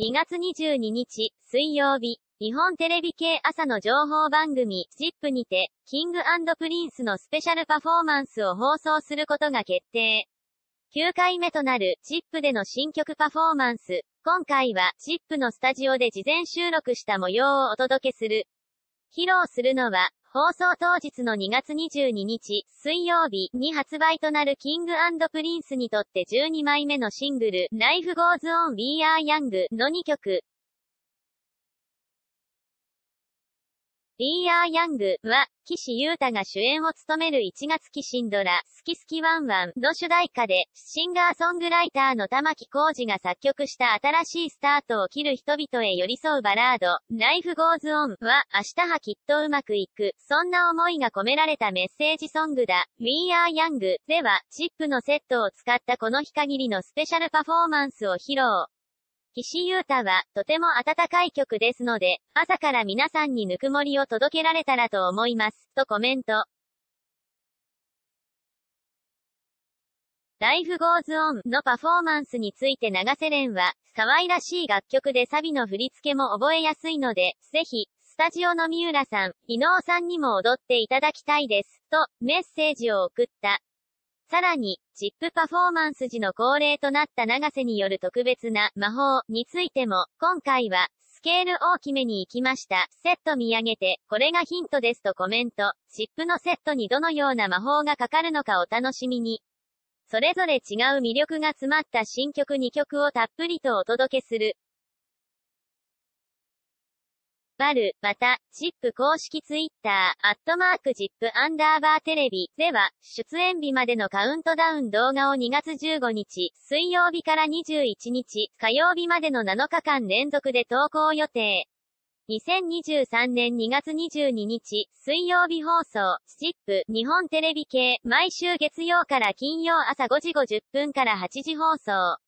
2月22日、水曜日、日本テレビ系朝の情報番組、ZIP にて、キング&プリンスのスペシャルパフォーマンスを放送することが決定。9回目となる、ZIP での新曲パフォーマンス。今回は、ZIP のスタジオで事前収録した模様をお届けする。披露するのは、放送当日の2月22日、水曜日に発売となるキング&プリンスにとって12枚目のシングル、Life Goes On We Are Young の2曲。We Are Young は、岸優太が主演を務める1月期新ドラ、好き好きワンワンの主題歌で、シンガーソングライターの玉置浩二が作曲した新しいスタートを切る人々へ寄り添うバラード、Life Goes On は、明日はきっとうまくいく、そんな思いが込められたメッセージソングだ。We Are Young では、ZIP のセットを使ったこの日限りのスペシャルパフォーマンスを披露。岸優太は、とても温かい曲ですので、朝から皆さんにぬくもりを届けられたらと思います、とコメント。Life Goes On のパフォーマンスについて永瀬廉は、可愛らしい楽曲でサビの振り付けも覚えやすいので、ぜひ、スタジオの三浦さん、伊能さんにも踊っていただきたいです、と、メッセージを送った。さらに、ZIP パフォーマンス時の恒例となった永瀬による特別な魔法についても、今回は、スケール大きめに行きました。セット見上げて、これがヒントですとコメント。ZIP のセットにどのような魔法がかかるのかお楽しみに。それぞれ違う魅力が詰まった新曲2曲をたっぷりとお届けする。また、ZIP 公式ツイッター、@ZIP_ テレビでは、出演日までのカウントダウン動画を2月15日、水曜日から21日、火曜日までの7日間連続で投稿予定。2023年2月22日、水曜日放送、ZIP 日本テレビ系、毎週月曜から金曜朝5時50分から8時放送。